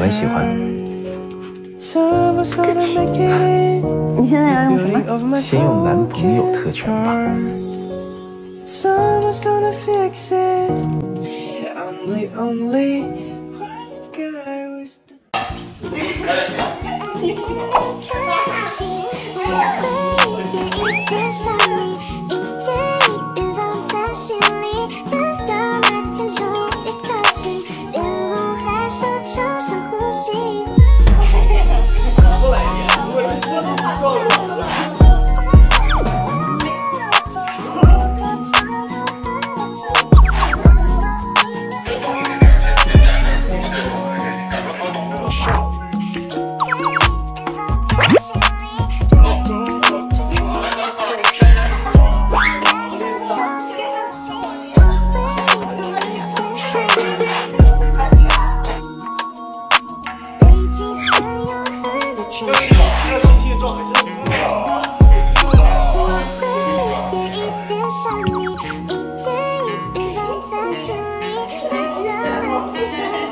我也喜欢。 你现在要用什么？ 先用男朋友特权吧。 想你，一天一遍放在心里，太难了，太久。